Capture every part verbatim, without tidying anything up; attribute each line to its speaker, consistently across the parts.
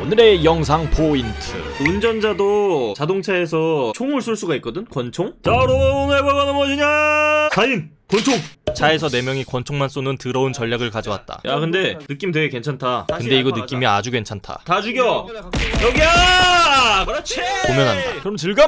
Speaker 1: 오늘의 영상 포인트.
Speaker 2: 운전자도 자동차에서 총을 쏠 수가 있거든? 권총? 자 여러분 오늘 해볼 거는 무엇이냐? 사인! 권총!
Speaker 1: 차에서 네 명이 권총만 쏘는 더러운 전략을 가져왔다.
Speaker 2: 야 근데 느낌 되게 괜찮다.
Speaker 1: 근데 이거 느낌이 아주 괜찮다.
Speaker 2: 다 죽여! 여기야! 그렇지!
Speaker 1: 보면 안다. 그럼 즐겨!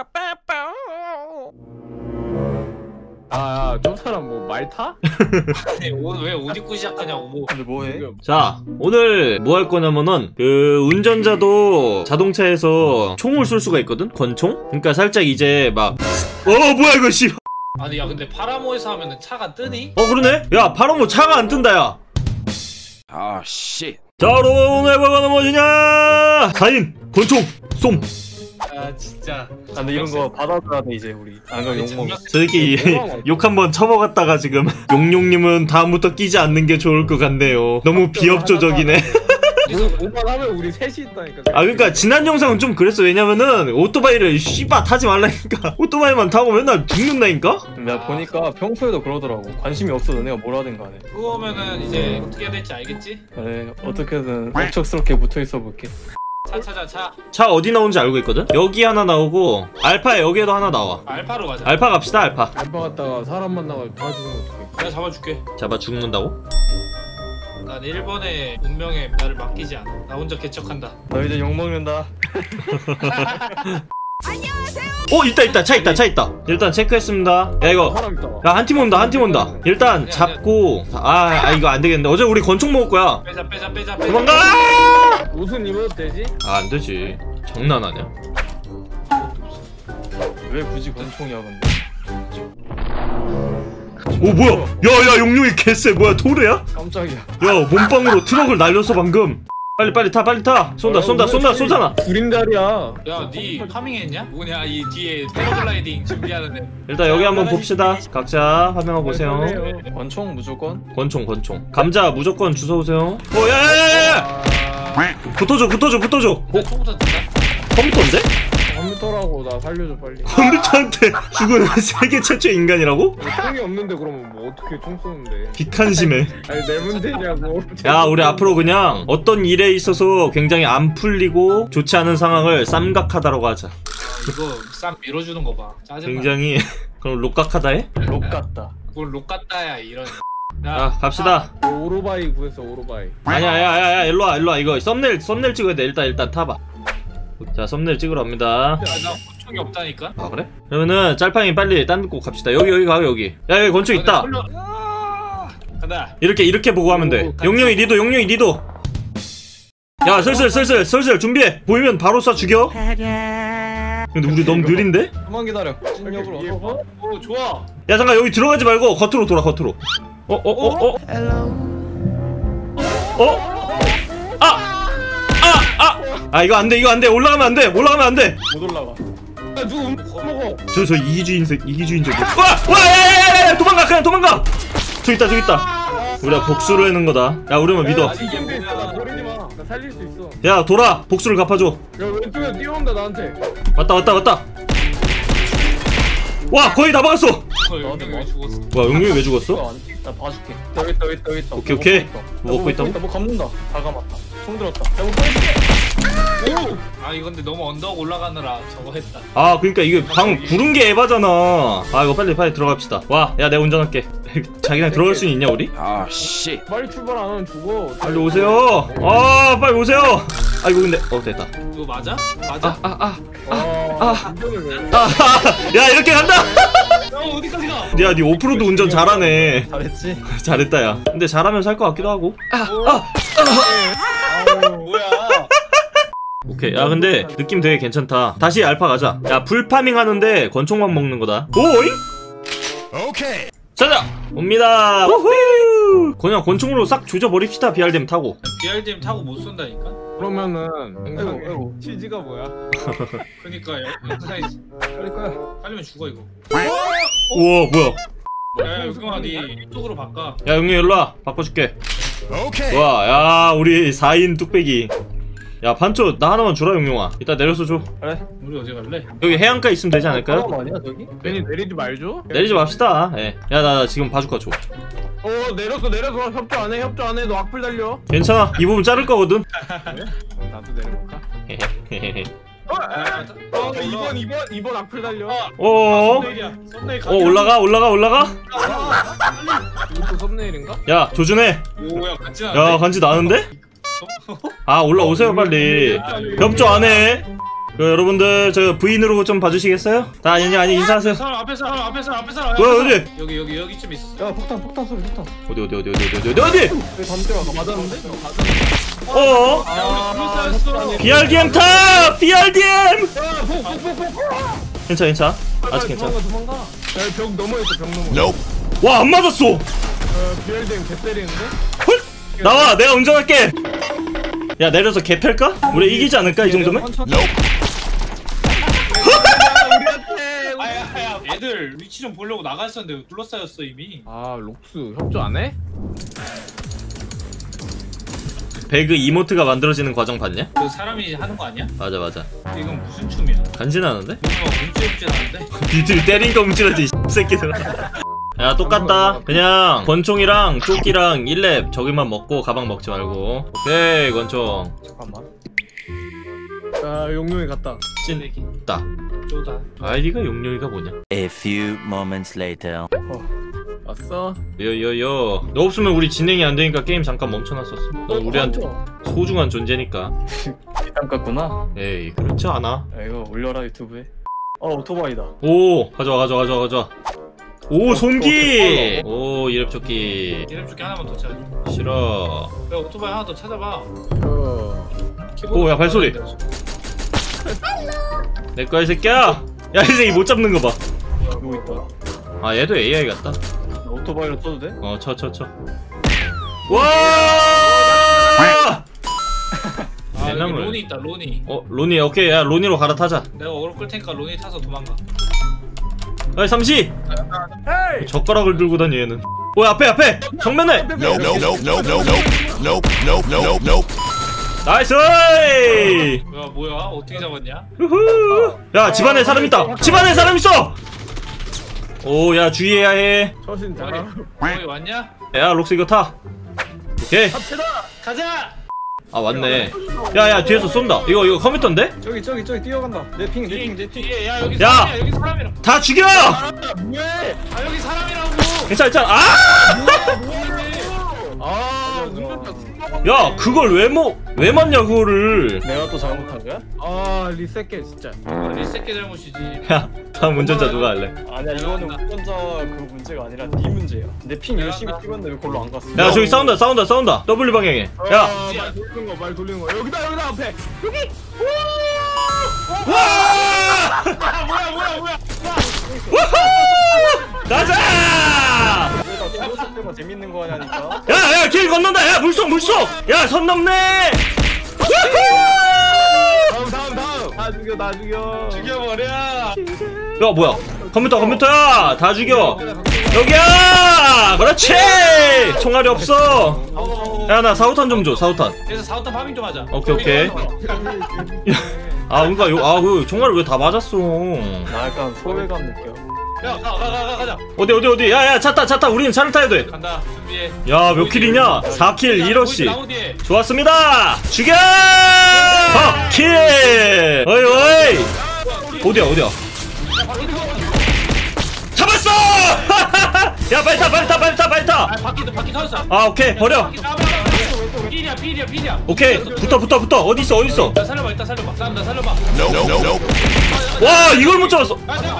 Speaker 3: 아, 저 사람 뭐 말 타?
Speaker 4: 아니, 오늘 왜 옷 입고 시작하냐고. 뭐.
Speaker 3: 근데 뭐해?
Speaker 2: 자 오늘 뭐 할 거냐면은 그 운전자도 자동차에서 총을 쏠 수가 있거든? 권총? 그러니까 살짝 이제 막 어 뭐야 이거 씨.
Speaker 4: 아니 야 근데 파라모에서 하면은 차가 뜨니?
Speaker 2: 어 그러네? 야 바로 뭐 차가 안 뜬다 야.
Speaker 5: 아 씨.
Speaker 2: 자 여러분 오늘 해볼 거는 무엇이냐? 사인! 권총! 쏨!
Speaker 4: 아 진짜.
Speaker 3: 아, 근데 이런 거 받아줘야 돼 이제 우리. 안 그러면 욕먹어.
Speaker 2: 저 새끼 욕 한번 쳐먹었다가 지금 용용님은 다음부터 끼지 않는 게 좋을 것 같네요. 너무 비협조적이네.
Speaker 3: 오만 하면 우리 셋이 있다니까.
Speaker 2: 아 그러니까 지난 영상은 좀 그랬어. 왜냐면은 오토바이를 씨바 타지 말라니까. 오토바이만 타고 맨날 죽는다니까?
Speaker 3: 내가 보니까 평소에도 그러더라고. 관심이 없어도 내가 뭘 하든 간에.
Speaker 4: 그거면은 이제 어떻게 해야 될지 알겠지?
Speaker 3: 그래, 어떻게든 억척스럽게 붙어있어 볼게.
Speaker 4: 차 찾아 차.
Speaker 2: 차 어디 나오는지 알고 있거든? 여기 하나 나오고 알파에 여기에도 하나 나와.
Speaker 4: 알파로 가자.
Speaker 2: 알파 갑시다 알파.
Speaker 3: 알바 갔다가 사람 만나가 다 죽으면 어떡해.
Speaker 4: 내가 잡아줄게.
Speaker 2: 잡아 죽는다고?
Speaker 4: 난 일 번의 운명에 나를 맡기지 않아. 나 혼자 개척한다.
Speaker 3: 너 이제 욕먹는다.
Speaker 2: 어 있다 있다 차 있다 차 있다. 일단 체크했습니다. 야 이거
Speaker 3: 사람 있다.
Speaker 2: 야 한 팀 온다 한 팀 온다. 일단 잡고 아, 아 이거 안 되겠네. 어제 우리 권총 먹을 거야.
Speaker 4: 빼자 빼자 빼자 빼자.
Speaker 2: 도망가!
Speaker 3: 옷은 입어도 되지?
Speaker 2: 아 안 되지. 장난하냐?
Speaker 3: 왜 굳이 권총이야 근데?
Speaker 2: 오 뭐야? 야야 용룡이 개쎄. 뭐야 도래야?
Speaker 3: 깜짝이야.
Speaker 2: 야 몸빵으로 트럭을 날렸어 방금. 빨리 빨리 타 빨리 타. 쏜다 쏜다 쏜다 쏘잖아.
Speaker 3: 구린다리야.
Speaker 4: 야니 파밍했냐? 뭐냐 이 뒤에 패러글라이딩 준비하는데.
Speaker 2: 일단 여기 한번 봅시다. 각자 화면을 보세요.
Speaker 3: 권총 무조건?
Speaker 2: 권총 권총. 감자 무조건 주워오세요. 어 야야야야! 붙어줘 붙어줘 붙어져. 어?
Speaker 4: 처음부터 든다.
Speaker 2: 컴퓨터인데?
Speaker 3: 컴퓨터라고 나 살려줘 빨리.
Speaker 2: 컴퓨터한테 죽은 세계 최초 인간이라고?
Speaker 3: 총이 없는데 그러면 뭐 어떻게 총 쏘는데?
Speaker 2: 비칸심해.
Speaker 3: 아니 내 문제냐고.
Speaker 2: 야 우리 앞으로 그냥 어떤 일에 있어서 굉장히 안 풀리고 좋지 않은 상황을 쌈각하다라고 하자.
Speaker 4: 이거 쌈 밀어주는 거 봐. 짜증나.
Speaker 2: 굉장히 그럼 록각하다 해?
Speaker 3: 록 같다.
Speaker 4: 뭘 록같다야 이런.
Speaker 2: 야 갑시다.
Speaker 3: 오토바이 구했어 오토바이.
Speaker 2: 아니야 야야야 일로와 일로와. 이거 썸네일 썸네일 찍어야 돼. 일단 일단 타봐. 자 썸네일 찍으러 갑니다.
Speaker 4: 나 권총이 없다니까.
Speaker 2: 아 그래? 그러면은 짤팡이 빨리 딴 데고 갑시다. 여기 여기 가 여기. 야 여기 권총 있다.
Speaker 4: 아, 간다.
Speaker 2: 이렇게 이렇게 보고 하면 돼. 용룡이 니도 용룡이 니도. 야 슬슬 슬슬 슬슬 준비해. 보이면 바로 쏴 죽여. 근데 우리 너무 느린데?
Speaker 3: 한번 기다려. 진역으로 어서.
Speaker 4: 오 좋아.
Speaker 2: 야 잠깐 여기 들어가지 말고 겉으로 돌아 겉으로. 어 어 어 어? 어? 아! 아! 아! 아 이거 안돼 이거 안돼. 올라가면 안돼 올라가면 안돼.
Speaker 3: 못 올라가. 야 누구 음 먹어.
Speaker 2: 저 저 이기주의인색 이기주의인적. 와! 와! 야야야야 도망가 그냥 도망가. 저기 있다 저기 있다. 우리가 복수를 하는 거다. 야 우리만 믿어.
Speaker 3: 이게 뭐야? 나 버리지 마. 나 살릴 수 있어.
Speaker 2: 야 돌아 복수를 갚아줘.
Speaker 3: 야 왼쪽에 뛰어온다 나한테.
Speaker 2: 왔다 왔다 왔다. 와 거의 다 박았어.
Speaker 4: 어, 용병이 왜 죽었어?
Speaker 2: 와 용룡이 왜 죽었어?
Speaker 3: 나 봐줄게. 여기 있다 여기 있다 여기 있다.
Speaker 2: 오케이, 오케이.
Speaker 3: 뭐
Speaker 2: 먹고 있다고?
Speaker 3: 뭐 감는다. 다 감았다. 총 들었다. 야뭐 보여줄게.
Speaker 4: 아 이거 근데 너무 언덕 올라가느라 저거 했다.
Speaker 2: 아 그러니까 이게 방금 구른 게 에바잖아. 아 이거 빨리 빨리 들어갑시다. 와 야 내가 운전할게. 자기랑 들어갈 수 있냐 우리?
Speaker 5: 아 씨.
Speaker 3: 빨리 출발 안 하면 죽어.
Speaker 2: 빨리 오세요. 아 빨리 오세요. 아 이거 근데 어 됐다.
Speaker 4: 이거 맞아? 맞아?
Speaker 2: 아아아
Speaker 3: 아, 운전을 왜?
Speaker 2: 아, 야 이렇게 간다.
Speaker 4: 어 어디까지 가?
Speaker 2: 야 니 오프로드 운전 잘하네.
Speaker 3: 잘했지?
Speaker 2: 잘했다 야. 근데 잘하면 살 것 같기도 하고.
Speaker 3: 아우,
Speaker 4: 뭐야?
Speaker 2: 오케이. 야 근데 느낌 되게 괜찮다. 다시 알파 가자. 야 불파밍 하는데 권총만 먹는 거다. 오잉?
Speaker 5: 오케이.
Speaker 2: 자자 옵니다. 우후. 그냥 권총으로 싹 조져버립시다. 비알뎀 타고.
Speaker 4: 비알디엠 타고 못 쏜다니까?
Speaker 3: 그러면은 아이고 아이고 취지가 뭐야?
Speaker 4: 그니까요. 영상이
Speaker 3: 빨리 거야.
Speaker 4: 빨리면 죽어 이거.
Speaker 2: 우와 뭐야?
Speaker 4: 야 유경아 니 이쪽으로 바꿔.
Speaker 2: 야 용룡 일로와 바꿔줄게.
Speaker 5: 오케이.
Speaker 2: 와 야 우리 사 인 뚝배기. 야 반초 나 하나만 주라 용용아. 이따 내려서 줘.
Speaker 3: 그래.
Speaker 4: 우리 어디 갈래?
Speaker 2: 여기 해안가 있으면 되지 않을까요?
Speaker 3: 사람 아니야 저기?
Speaker 4: 괜히 내리지 말죠.
Speaker 2: 내리지 맙시다. 예. 야 나 나 지금 바주카 줘.
Speaker 3: 어 내렸어 내렸어. 협조 안 해 협조 안 해. 너 악플 달려.
Speaker 2: 괜찮아. 이 부분 자를 거거든.
Speaker 3: 나도 내려볼까?
Speaker 2: 헤헤헤헤.
Speaker 3: 어, 어 이번 이번 이번 악플 달려.
Speaker 2: 어.
Speaker 4: 썸네일이야. 썸네일
Speaker 2: 어 올라가 올라가 올라가.
Speaker 3: 이것도 썸네일인가?
Speaker 2: 야 조준해.
Speaker 4: 오야 같이
Speaker 2: 야
Speaker 4: 나는데.
Speaker 2: 간지 나는데? 아 올라오세요 빨리. 협조 안 해. 그, 여러분들 저 부인으로 좀 봐주시겠어요? 다 아니 아니 인사하세요.
Speaker 4: 사람 앞에 사람 앞에 사람 앞에 사람.
Speaker 2: 뭐 어디?
Speaker 4: 여기 여기 여기쯤 있었어.
Speaker 3: 야 폭탄 폭탄 소리 폭탄.
Speaker 2: 어디 어디 어디 어디 어디 어디 어디?
Speaker 3: 왜 담벼락 맞았는데?
Speaker 2: 어?
Speaker 4: 아, 우리 둘이었어.
Speaker 2: 비알디엠 타! 비알디엠!
Speaker 3: 야폭폭폭폭.
Speaker 2: 괜찮아 괜찮아. 아직 괜찮아.
Speaker 3: 도망가 도망가. 야벽 넘어 있어 벽 넘어.
Speaker 2: 와 안 맞았어.
Speaker 3: 어 비엘드엠 개 때리는데?
Speaker 2: 헐! 나와 내가 운전할게. 야 내려서 개 팰까? 우리 이기지 않을까 이 정도면?
Speaker 3: 우리한테.
Speaker 4: 아야야 애들 위치 좀 보려고 나갔었는데 둘러싸였어 이미.
Speaker 3: 아 록스 협조 안 해?
Speaker 2: 배그 이모트가 만들어지는 과정 봤냐?
Speaker 4: 그 사람이 하는 거 아니야?
Speaker 2: 맞아 맞아.
Speaker 4: 이건 무슨 춤이야?
Speaker 2: 간지나는데?
Speaker 4: 뭔가 움찔움찔하는데?
Speaker 2: 니들 때린 거 움찔하지 이 새끼들. 야 똑같다. 그냥 권총이랑 조끼랑 일 렙 저기만 먹고 가방 먹지 말고. 오케이 권총.
Speaker 3: 잠깐만. 아 용룡이 갔다.
Speaker 2: 찐다.
Speaker 4: 쪼다.
Speaker 2: 아이디가 용룡이가 뭐냐?
Speaker 6: A few moments later.
Speaker 3: 왔어?
Speaker 2: 요요요. 너 없으면 우리 진행이 안 되니까 게임 잠깐 멈춰놨었어. 너 우리한테 소중한 존재니까.
Speaker 3: 땀 깠구나.
Speaker 2: 에이 그렇지 않아.
Speaker 3: 야, 이거 올려라 유튜브에. 어 오토바이다.
Speaker 2: 오 가져와 가져와 가져와 가져와. 오 손기. 오 이랩 조끼.
Speaker 4: 이름 줄게 하나만 더 찾아줘.
Speaker 2: 싫어.
Speaker 4: 야 오토바이 하나 더 찾아봐.
Speaker 3: 어.
Speaker 2: 오, 야, 발소리. 내 거야 이 새끼야. 야 이 새끼 못 잡는 거 봐.
Speaker 3: 누구 있다.
Speaker 2: 아 얘도 에이아이 같다.
Speaker 3: 오토바이로 쳐도 돼?
Speaker 2: 어 쳐 쳐 쳐. 와!
Speaker 4: 아 여기
Speaker 2: 대나무를.
Speaker 4: 로니 있다 로니.
Speaker 2: 어 로니 오케이 야 로니로 갈아타자.
Speaker 4: 내가 어그로 끌 테니까 로니 타서 도망가.
Speaker 2: 야 삼시. 젓가락을 들고 다니 얘는. 오 앞에 앞에 정면에.
Speaker 5: No, no, no, no, no, no, no, no, no, no, no.
Speaker 2: 나이스.
Speaker 4: 뭐야 뭐야 어떻게 잡았냐?
Speaker 2: 후후. 야 집안에 사람 있다. 집안에 사람 있어. 오 야 주의해야 해.
Speaker 3: 처신
Speaker 4: 거기
Speaker 3: 잘.
Speaker 4: 거기 왔냐?
Speaker 2: 야 록스 이거 타. 오케이.
Speaker 4: 가자.
Speaker 2: 아 맞네. 야야 뒤에서 쏜다. 이거 이거 컴퓨터인데?
Speaker 3: 저기 저기 저기 뛰어간다. 내 핑 내 핑 내 핑.
Speaker 4: 뒤에 야 여기
Speaker 2: 야!
Speaker 4: 사람이야 여기 사람이라.
Speaker 2: 다 죽여.
Speaker 3: 뭐해?
Speaker 4: 아 여기 사람이라고.
Speaker 2: 괜찮아 괜찮아. 아!
Speaker 3: 아 운전자.
Speaker 2: 야 그걸 왜 뭐 왜 맞냐 그거를.
Speaker 3: 내가 또 잘못한 거야? 아 리셋게 진짜.
Speaker 4: 이 새끼 잘못이지.
Speaker 2: 야 다음 운전자 누가 할래?
Speaker 3: 아니야 이거는 운전자 그 문제가 아니라 네 문제야. 내 핑 열심히 찍었는데 왜 걸로 안 갔어?
Speaker 2: 야 저기 싸운다 싸운다 싸운다. W 방향에. 야
Speaker 3: 아, 말 돌리는 거 말 돌리는 거 여기다 여기다 앞에.
Speaker 2: 와!
Speaker 4: 아 뭐야 뭐야 뭐야.
Speaker 2: 가자!
Speaker 3: 여기다 죽었을 때만 재밌는 거 하냐니까.
Speaker 2: 야야 길 건넌다. 야 물속 물속. 야 선 넘네.
Speaker 3: 다음 다음 다음. 다 죽여 다 죽여.
Speaker 4: 죽여버려.
Speaker 2: 야 뭐야? 컴퓨터 컴퓨터야. 다 죽여. 여기야. 그렇지. 총알이 없어. 야 나 사우탄 좀 줘. 사우탄.
Speaker 4: 그래서 사우탄 파밍 좀 하자.
Speaker 2: 오케이 오케이. 아 그니까 요 아 그 총알을 왜 다 맞았어?
Speaker 3: 나 약간 소외감 느껴.
Speaker 4: 야가 가 가 가 가자.
Speaker 2: 어디 어디 어디? 야야 차 타 차 타. 우리는 차를 타야 돼.
Speaker 4: 간다 준비해.
Speaker 2: 야 몇 킬이냐? 사 킬 일 어시.
Speaker 4: 나무 뒤에.
Speaker 2: 좋았습니다. 죽여! 어, 킬! 어이 어이! 어디야 어디야? 잡았어! 야 빨리 타 빨리 타 빨리 타 빨리 타!
Speaker 4: 아 바퀴 바퀴 터졌어.
Speaker 2: 아 오케이 버려.
Speaker 4: 필이야 필이야 필이야.
Speaker 2: 오케이 붙어 붙어 붙어. 어디 있어 어디 있어?
Speaker 4: 나 살려봐 일단 살려봐. 살려봐 살려봐.
Speaker 5: No, no, no, no.
Speaker 2: 와 이걸 못 잡았어.
Speaker 4: 아 잠깐만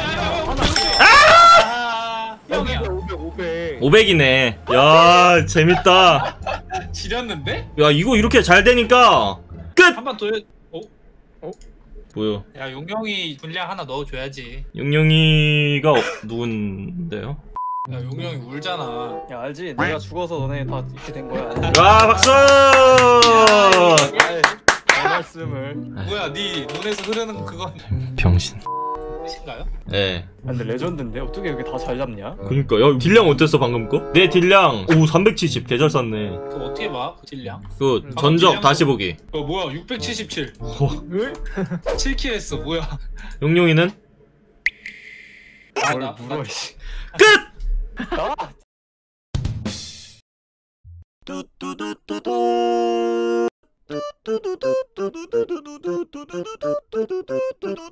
Speaker 4: 아 형이야.
Speaker 3: 오백 오백.
Speaker 2: 오백이네. 야 재밌다.
Speaker 4: 지렸는데?
Speaker 2: 야 이거 이렇게 잘 되니까 끝.
Speaker 4: 한 번 더. 어?
Speaker 2: 뭐요?
Speaker 4: 야 용영이 분량 하나 넣어줘야지.
Speaker 2: 용용이가 어, 누군데요?
Speaker 4: 야 용영이 울잖아.
Speaker 3: 야 알지? 내가 죽어서 너네 다 이렇게 된 거야.
Speaker 2: 와 박수!
Speaker 3: 아이, 내 말씀을.
Speaker 4: 뭐야 네 눈에서 흐르는 그건.
Speaker 2: 병신.
Speaker 4: 신가요?
Speaker 2: 예.
Speaker 3: 아, 근데 레전드인데 어떻게 이렇게 다 잘 잡냐?
Speaker 2: 그니까 야 딜량 어땠어 방금 거? 내 딜량 오 삼백칠십 개잘 쐈네.
Speaker 4: 그거 어떻게 봐? 그 딜량?
Speaker 2: 그
Speaker 4: 방금
Speaker 2: 전적
Speaker 4: 딜량-
Speaker 2: 다시 보기.
Speaker 4: 어 뭐야 육백칠십칠
Speaker 3: 왜?
Speaker 4: 칠 킬 했어 뭐야
Speaker 2: 용용이는
Speaker 4: 아,
Speaker 3: 뭘
Speaker 4: 나-
Speaker 3: 물어 씨.
Speaker 2: 끝!
Speaker 3: 아!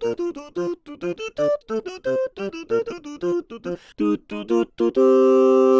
Speaker 5: 뚜뚜뚜뚜뚜